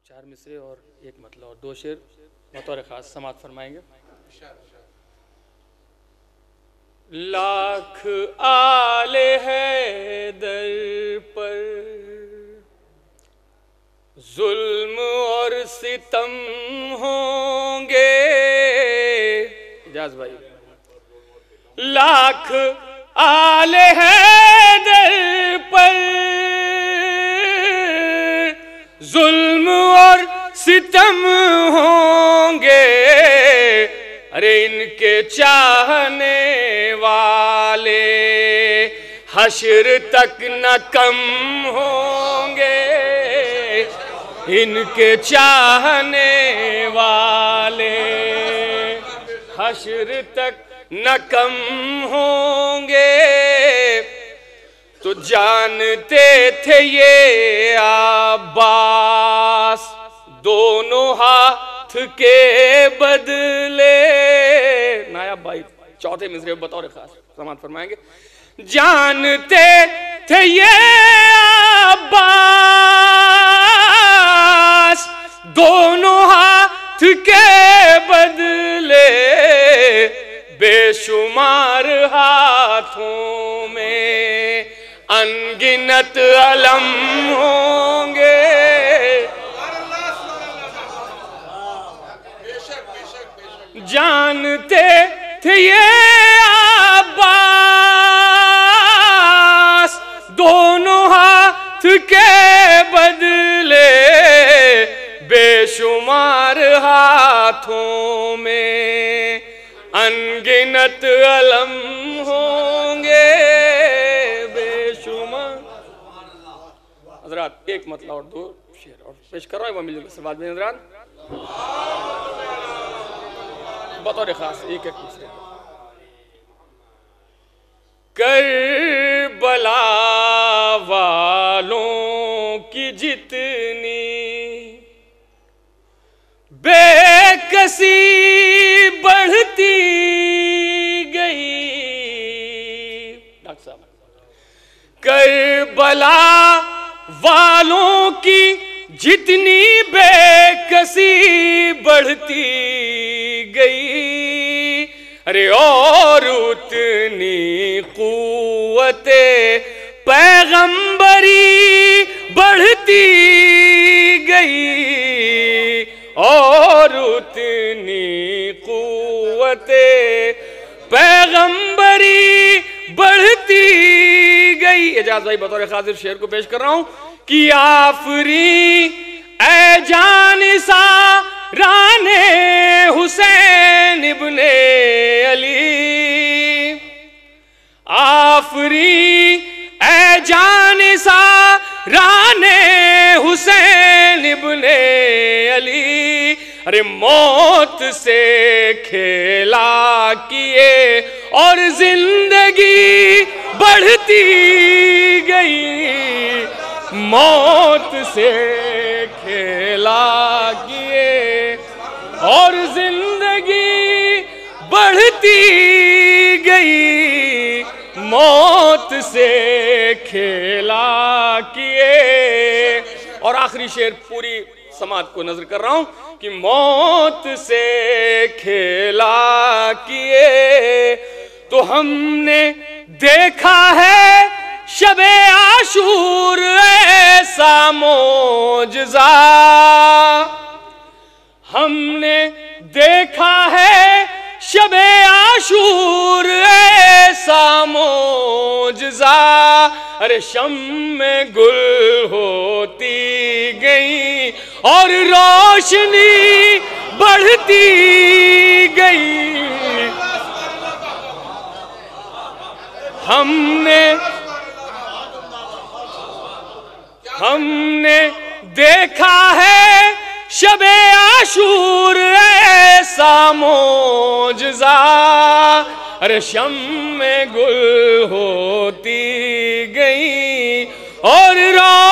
4 مصرے اور 1 مطلع اور 2 شعر بطور خاص سماعت فرمائیں گے. لاکھ آل حیدر پر ظلم اور ستم ہوں گے. اجاز بھائی. لاکھ آل حیدر پر ظلم اور ستم ہوں گے. ارے ان کے چاہنے والے حشر تک نہ کم ہوں گے. ان کے چاہنے والے حشر تک نہ کم ہوں گے. تو جانتے تھے یہ عباس دونوں ہاتھ کے بدلے. نائب بھائی چوتھے مصرے بطور خاص سماعت فرمائیں گے. جانتے تھے یہ عباس دونوں ہاتھ کے بدلے بے شمار ہاتھوں میں انگنت علم ہوں گے. جانتے تھے یہ عباس دونوں ہاتھ کے بدلے بے شمار ہاتھوں میں انگنت علم ہوں گے. بے شمار. حضرات 1 مطلع اور 2 شعر اور پیش کر رہا ہے وہ مل جل کے سوال میں حضرات بطور خاص 1 مصرے. کربلا والوں کی جتنی بے کسی بڑھتی گئی. ڈاکٹر صاحب. کربلا والوں کی جتنی بے کسی بڑھتی گئی. ارے اور اتنی قوت پیغمبری بڑھتی گئی. اور اتنی قوت پیغمبری بڑھتی گئی. اجاز بھائی بطور خاطر شعر کو پیش کر رہا ہوں کہ آفری اے جانثاران حسین ابن علی. آفری اے جانثاران حسین ابن علی. ارے موت سے کھیلا کیے اور زندگی بڑھتی گئی. موت سے کھیلا کیے اور زندگی بڑھتی گئی. موت سے کھیلا کیے. اور آخری شعر پوری سماعت کو نظر کر رہا ہوں کہ موت سے کھیلا کیے. تو ہم نے دیکھا ہے شب عاشور ایسا معجزہ. ہم نے دیکھا ہے شب عاشور ایسا معجزہ. ارے شمع گل ہوتی گئی اور روشنی بڑھتی گئی. ہم نے دیکھا ہے شب عاشور ایسا معجزہ. ارے شمع گل ہوتی گئی اور